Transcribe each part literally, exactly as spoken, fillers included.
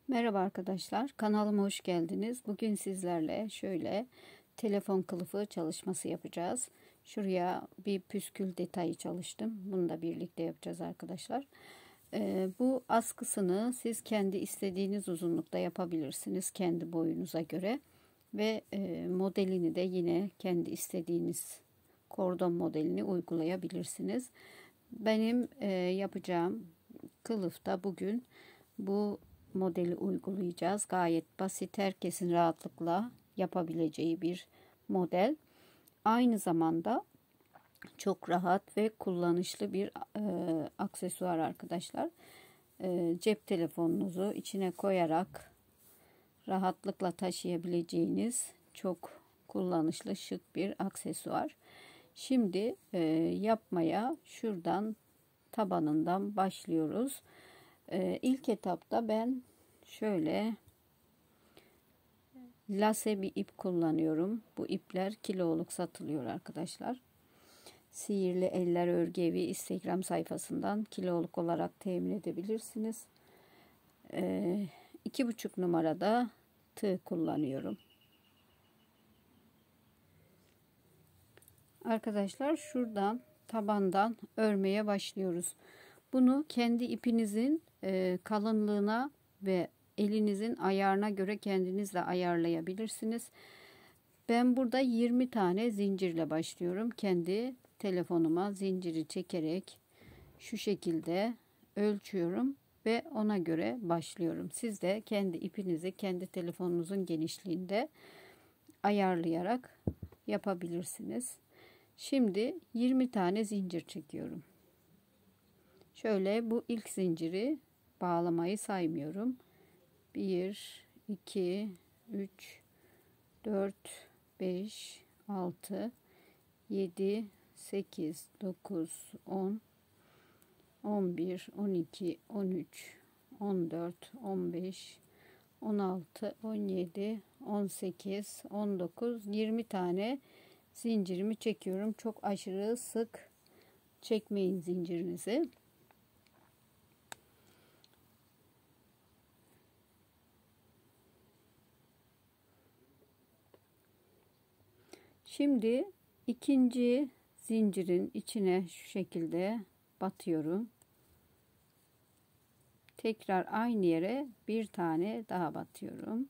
Merhaba arkadaşlar, kanalıma hoş geldiniz. Bugün sizlerle şöyle telefon kılıfı çalışması yapacağız. Şuraya bir püskül detayı çalıştım. Bunu da birlikte yapacağız arkadaşlar. Ee, bu askısını siz kendi istediğiniz uzunlukta yapabilirsiniz. Kendi boyunuza göre. Ve e, modelini de yine kendi istediğiniz kordon modelini uygulayabilirsiniz. Benim e, yapacağım kılıfta bugün bu modeli uygulayacağız. Gayet basit, herkesin rahatlıkla yapabileceği bir model. Aynı zamanda çok rahat ve kullanışlı bir e, aksesuar arkadaşlar. E, cep telefonunuzu içine koyarak rahatlıkla taşıyabileceğiniz çok kullanışlı şık bir aksesuar. Şimdi e, yapmaya şuradan tabanından başlıyoruz. E, ilk etapta ben şöyle lase bir ip kullanıyorum. Bu ipler kiloluk satılıyor arkadaşlar. Sihirli Eller Örgü Evi Instagram sayfasından kiloluk olarak temin edebilirsiniz. E, iki buçuk numarada tığ kullanıyorum. Arkadaşlar şuradan tabandan örmeye başlıyoruz. Bunu kendi ipinizin e, kalınlığına ve elinizin ayarına göre kendiniz de ayarlayabilirsiniz. Ben burada yirmi tane zincirle başlıyorum. Kendi telefonuma zinciri çekerek şu şekilde ölçüyorum ve ona göre başlıyorum. Siz de kendi ipinizi kendi telefonunuzun genişliğinde ayarlayarak yapabilirsiniz. Şimdi yirmi tane zincir çekiyorum. Şöyle bu ilk zinciri bağlamayı saymıyorum. bir, iki, üç, dört, beş, altı, yedi, sekiz, dokuz, on, on bir, on iki, on üç, on dört, on beş, on altı, on yedi, on sekiz, on dokuz, yirmi tane zincirimi çekiyorum. Çok aşırı sık çekmeyin zincirinizi. Şimdi ikinci zincirin içine şu şekilde batıyorum. Tekrar aynı yere bir tane daha batıyorum.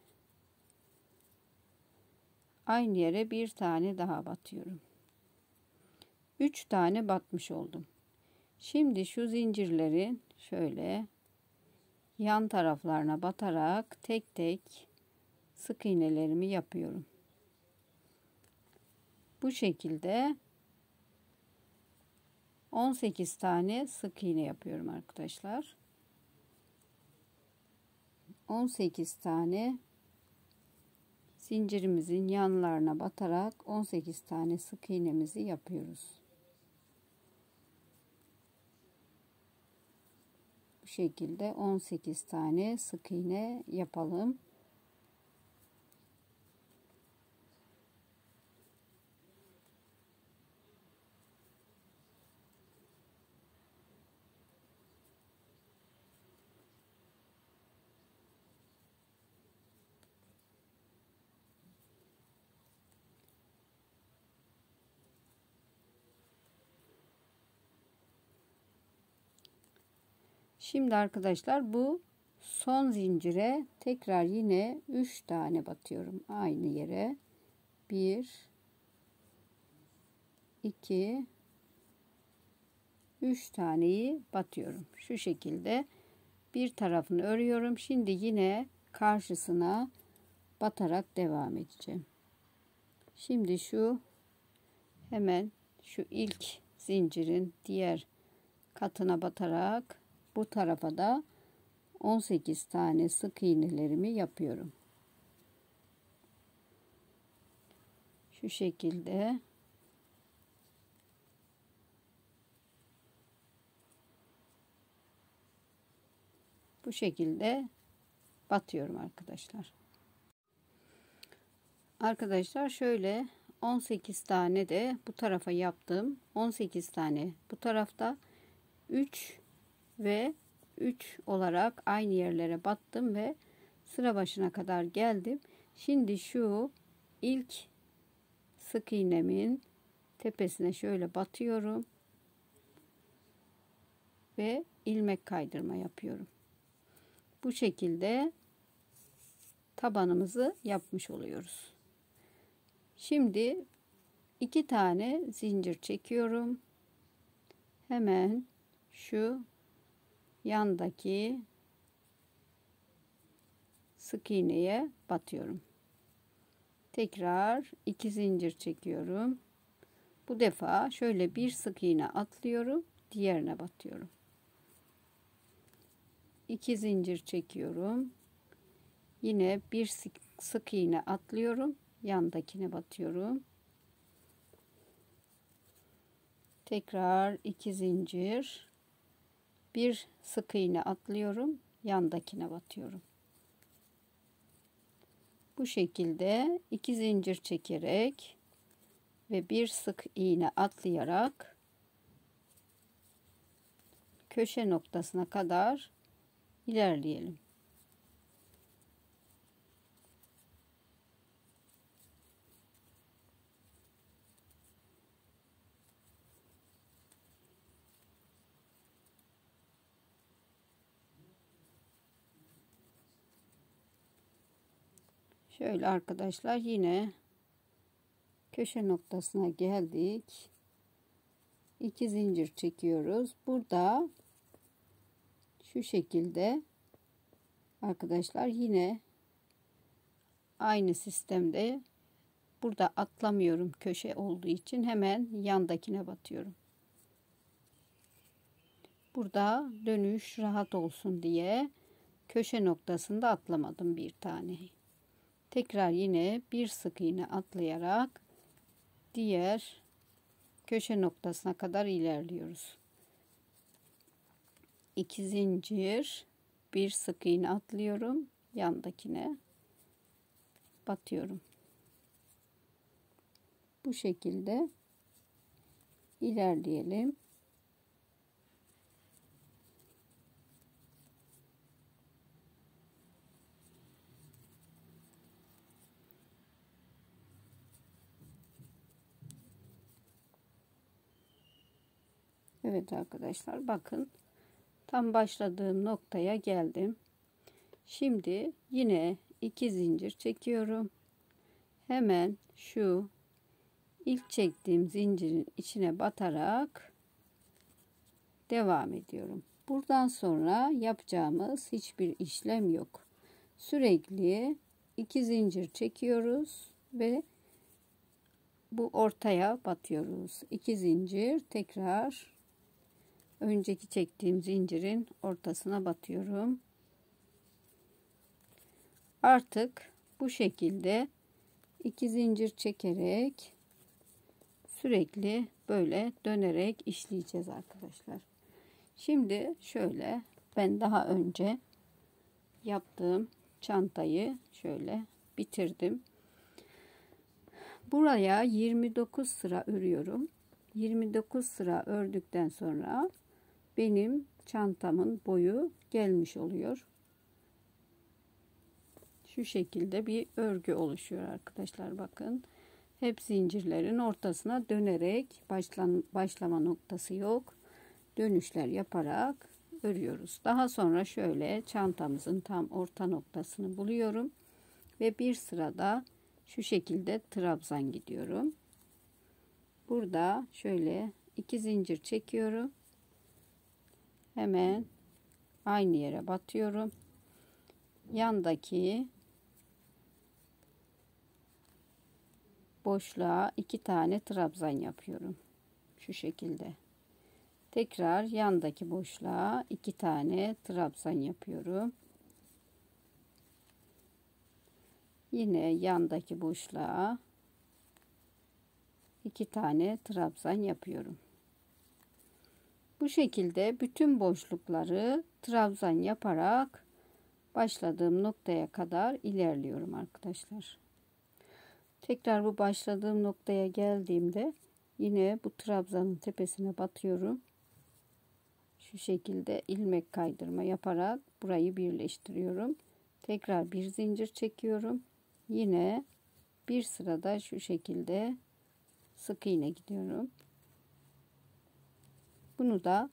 Aynı yere bir tane daha batıyorum. Üç tane batmış oldum. Şimdi şu zincirlerin şöyle yan taraflarına batarak tek tek sık iğnelerimi yapıyorum. Bu şekilde on sekiz tane sık iğne yapıyorum arkadaşlar. on sekiz tane zincirimizin yanlarına batarak on sekiz tane sık iğnemizi yapıyoruz. Bu şekilde on sekiz tane sık iğne yapalım. Şimdi arkadaşlar bu son zincire tekrar yine üç tane batıyorum aynı yere. bir iki üç taneyi batıyorum. Şu şekilde bir tarafını örüyorum. Şimdi yine karşısına batarak devam edeceğim. Şimdi şu hemen şu ilk zincirin diğer katına batarak bu tarafa da on sekiz tane sık iğnelerimi yapıyorum. Şu şekilde bu şekilde batıyorum arkadaşlar. Arkadaşlar şöyle on sekiz tane de bu tarafa yaptım. on sekiz tane bu tarafta, üç ve üç olarak aynı yerlere battım ve sıra başına kadar geldim. Şimdi şu ilk sık iğnemin tepesine şöyle batıyorum ve ilmek kaydırma yapıyorum. Bu şekilde tabanımızı yapmış oluyoruz. Şimdi iki tane zincir çekiyorum. Hemen şu yandaki sık iğneye batıyorum. Tekrar iki zincir çekiyorum. Bu defa şöyle bir sık iğne atlıyorum, diğerine batıyorum. iki zincir çekiyorum. Yine bir sık, sık iğne atlıyorum, yandakine batıyorum. Tekrar iki zincir, bir sık iğne atlıyorum, yandakine batıyorum. Bu şekilde iki zincir çekerek ve bir sık iğne atlayarak köşe noktasına kadar ilerleyelim. Şöyle arkadaşlar, yine köşe noktasına geldik. iki zincir çekiyoruz. Burada şu şekilde arkadaşlar, yine aynı sistemde burada atlamıyorum, köşe olduğu için hemen yandakine batıyorum. Burada dönüş rahat olsun diye köşe noktasında atlamadım bir tane. Tekrar yine bir sık iğne atlayarak diğer köşe noktasına kadar ilerliyoruz. iki zincir, bir sık iğne atlıyorum, yandakine batıyorum. Bu şekilde ilerleyelim. Evet arkadaşlar, bakın tam başladığım noktaya geldim. Şimdi yine iki zincir çekiyorum. Hemen şu ilk çektiğim zincirin içine batarak devam ediyorum. Buradan sonra yapacağımız hiçbir işlem yok. Sürekli iki zincir çekiyoruz ve bu ortaya batıyoruz. iki zincir, tekrar önceki çektiğim zincirin ortasına batıyorum. Artık bu şekilde iki zincir çekerek sürekli böyle dönerek işleyeceğiz arkadaşlar. Şimdi şöyle, ben daha önce yaptığım çantayı şöyle bitirdim. Buraya yirmi dokuz sıra örüyorum. yirmi dokuz sıra ördükten sonra benim çantamın boyu gelmiş oluyor. Şu şekilde bir örgü oluşuyor arkadaşlar, bakın. Hep zincirlerin ortasına dönerek, başlan, başlama noktası yok, dönüşler yaparak örüyoruz. Daha sonra şöyle çantamızın tam orta noktasını buluyorum ve bir sırada şu şekilde trabzan gidiyorum. Burada şöyle iki zincir çekiyorum. Hemen aynı yere batıyorum. Yandaki boşluğa iki tane trabzan yapıyorum. Şu şekilde. Tekrar yandaki boşluğa iki tane trabzan yapıyorum. Yine yandaki boşluğa iki tane trabzan yapıyorum. Bu şekilde bütün boşlukları trabzan yaparak başladığım noktaya kadar ilerliyorum arkadaşlar. Tekrar bu başladığım noktaya geldiğimde yine bu trabzanın tepesine batıyorum. şu şekilde ilmek kaydırma yaparak burayı birleştiriyorum. Tekrar bir zincir çekiyorum. Yine bir sırada şu şekilde sık iğne gidiyorum. Bunu da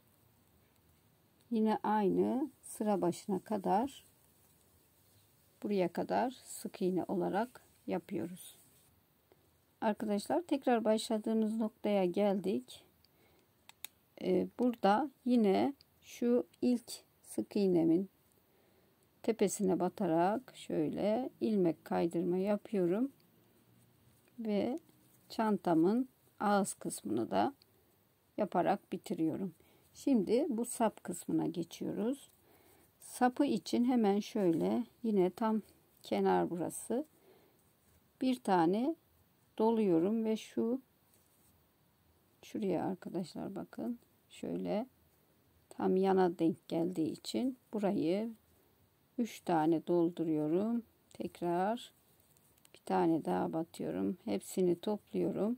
yine aynı sıra başına kadar, buraya kadar sık iğne olarak yapıyoruz. Arkadaşlar tekrar başladığımız noktaya geldik. Ee, burada yine şu ilk sık iğnemin tepesine batarak şöyle ilmek kaydırma yapıyorum ve çantamın ağız kısmını da yaparak bitiriyorum. Şimdi bu sap kısmına geçiyoruz. Sapı için hemen şöyle yine tam kenar burası bir tane doluyorum ve şu şuraya arkadaşlar bakın şöyle tam yana denk geldiği için burayı üç tane dolduruyorum. Tekrar bir tane daha batıyorum. Hepsini topluyorum.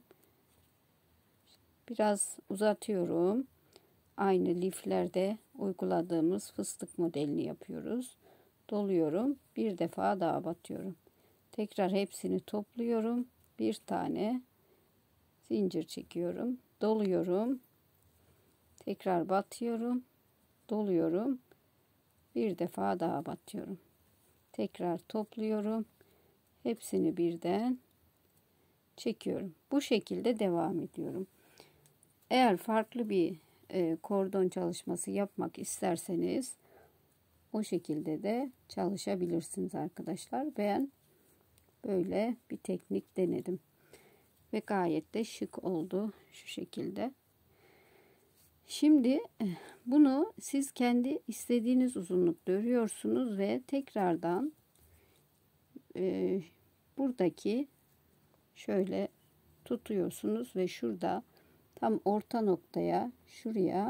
Biraz uzatıyorum. Aynı liflerde uyguladığımız fıstık modelini yapıyoruz. Doluyorum. Bir defa daha batıyorum. Tekrar hepsini topluyorum. Bir tane zincir çekiyorum. Doluyorum. Tekrar batıyorum. Doluyorum. Bir defa daha batıyorum. Tekrar topluyorum. Hepsini birden çekiyorum. Bu şekilde devam ediyorum. Eğer farklı bir e, kordon çalışması yapmak isterseniz o şekilde de çalışabilirsiniz arkadaşlar. Ben böyle bir teknik denedim ve gayet de şık oldu şu şekilde. Şimdi bunu siz kendi istediğiniz uzunlukta örüyorsunuz ve tekrardan e, buradaki şöyle tutuyorsunuz ve şurada tam orta noktaya şuraya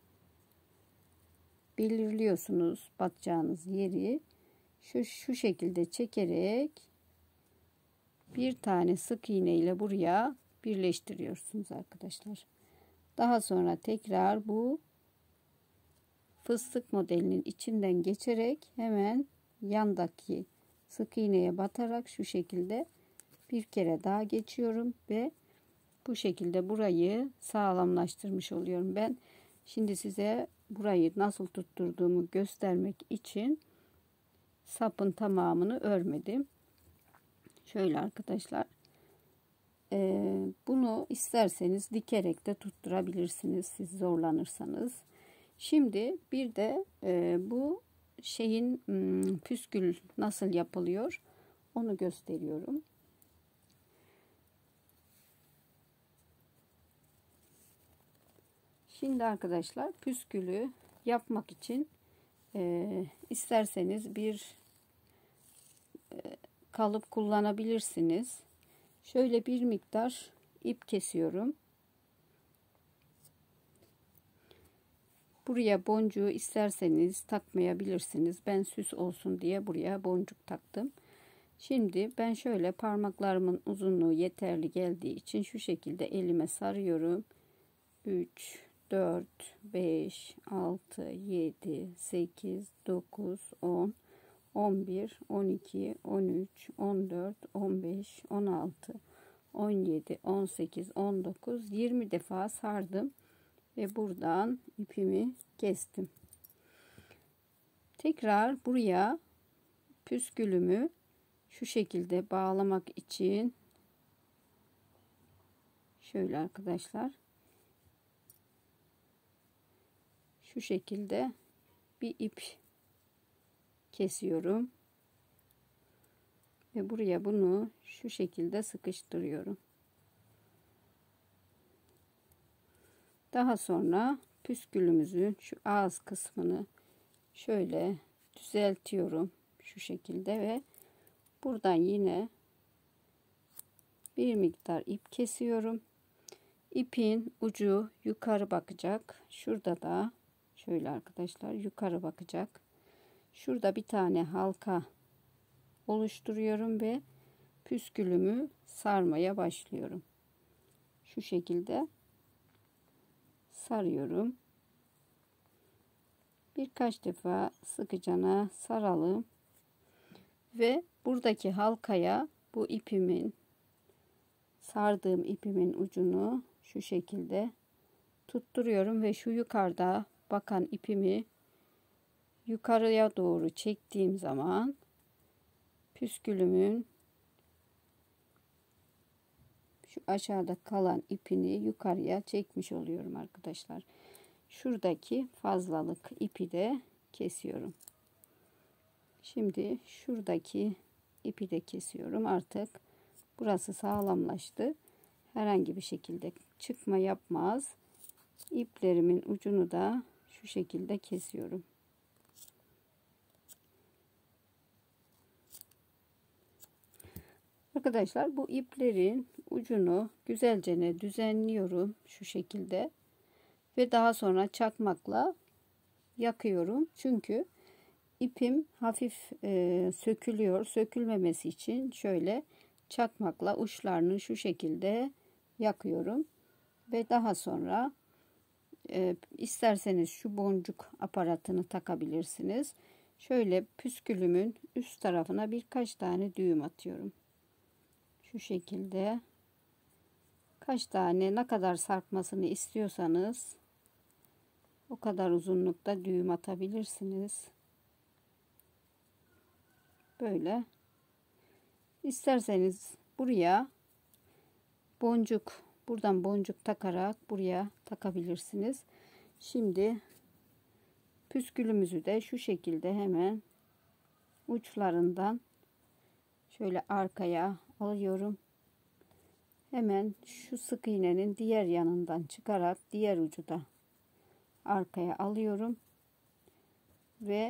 belirliyorsunuz batacağınız yeri. Şu, şu şekilde çekerek bir tane sık iğne ile buraya birleştiriyorsunuz arkadaşlar. Daha sonra tekrar bu fıstık modelinin içinden geçerek hemen yandaki sık iğneye batarak şu şekilde bir kere daha geçiyorum ve bu şekilde burayı sağlamlaştırmış oluyorum. Ben şimdi size burayı nasıl tutturduğumu göstermek için sapın tamamını örmedim. Şöyle arkadaşlar, e, bunu isterseniz dikerek de tutturabilirsiniz siz zorlanırsanız. Şimdi bir de e, bu şeyin hmm, püskül nasıl yapılıyor onu gösteriyorum. Şimdi arkadaşlar püskülü yapmak için e, isterseniz bir e, kalıp kullanabilirsiniz. Şöyle bir miktar ip kesiyorum. Buraya boncuğu isterseniz takmayabilirsiniz. Ben süs olsun diye buraya boncuk taktım. Şimdi ben şöyle parmaklarımın uzunluğu yeterli geldiği için şu şekilde elime sarıyorum. üç, dört, beş, altı, yedi, sekiz, dokuz, on, on bir, on iki, on üç, on dört, on beş, on altı, on yedi, on sekiz, on dokuz, yirmi defa sardım ve buradan ipimi kestim. Tekrar buraya püskülümü şu şekilde bağlamak için şöyle arkadaşlar şu şekilde bir ip kesiyorum ve buraya bunu şu şekilde sıkıştırıyorum. Daha sonra püskülümüzün şu ağız kısmını şöyle düzeltiyorum şu şekilde ve buradan yine bir miktar ip kesiyorum. İpin ucu yukarı bakacak. Şurada da şöyle arkadaşlar yukarı bakacak. Şurada bir tane halka oluşturuyorum ve püskülümü sarmaya başlıyorum. Şu şekilde sarıyorum. birkaç defa sıkıcana saralım ve buradaki halkaya bu ipimin, sardığım ipimin ucunu şu şekilde tutturuyorum ve şu yukarıda bakan ipimi yukarıya doğru çektiğim zaman püskülümün şu aşağıda kalan ipini yukarıya çekmiş oluyorum arkadaşlar. Şuradaki fazlalık ipi de kesiyorum. Şimdi şuradaki ipi de kesiyorum. Artık burası sağlamlaştı. Herhangi bir şekilde çıkma yapmaz. İplerimin ucunu da şu şekilde kesiyorum. Arkadaşlar bu iplerin ucunu güzelce düzenliyorum şu şekilde ve daha sonra çakmakla yakıyorum. Çünkü ipim hafif e, sökülüyor. Sökülmemesi için şöyle çakmakla uçlarını şu şekilde yakıyorum ve daha sonra e, isterseniz şu boncuk aparatını takabilirsiniz. Şöyle püskülümün üst tarafına birkaç tane düğüm atıyorum. Şu şekilde kaç tane, ne kadar sarkmasını istiyorsanız o kadar uzunlukta düğüm atabilirsiniz. Böyle. İsterseniz buraya boncuk, buradan boncuk takarak buraya takabilirsiniz. Şimdi püskülümüzü de şu şekilde hemen uçlarından şöyle arkaya alıyorum. Hemen şu sık iğnenin diğer yanından çıkarak diğer ucu da arkaya alıyorum ve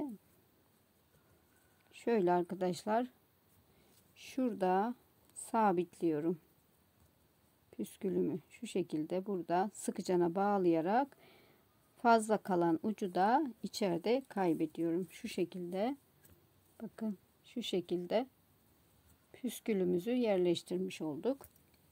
şöyle arkadaşlar şurada sabitliyorum püskülümü şu şekilde burada sıkıcana bağlayarak fazla kalan ucu da içeride kaybediyorum şu şekilde. Bakın şu şekilde püskülümüzü yerleştirmiş olduk.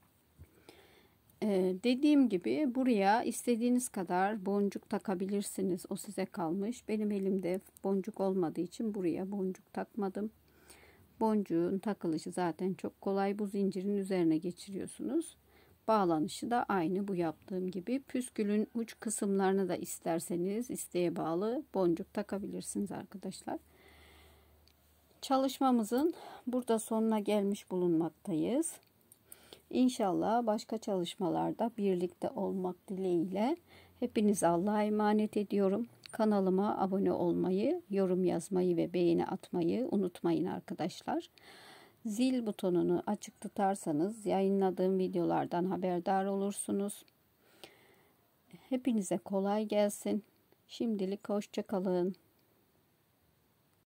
Ee, dediğim gibi buraya istediğiniz kadar boncuk takabilirsiniz. O size kalmış. Benim elimde boncuk olmadığı için buraya boncuk takmadım. Boncuğun takılışı zaten çok kolay. Bu zincirin üzerine geçiriyorsunuz. Bağlanışı da aynı bu yaptığım gibi. Püskülün uç kısımlarını da isterseniz isteğe bağlı boncuk takabilirsiniz arkadaşlar. Çalışmamızın burada sonuna gelmiş bulunmaktayız. İnşallah başka çalışmalarda birlikte olmak dileğiyle hepinizi Allah'a emanet ediyorum. Kanalıma abone olmayı, yorum yazmayı ve beğeni atmayı unutmayın arkadaşlar. Zil butonunu açık tutarsanız yayınladığım videolardan haberdar olursunuz. Hepinize kolay gelsin. Şimdilik hoşça kalın.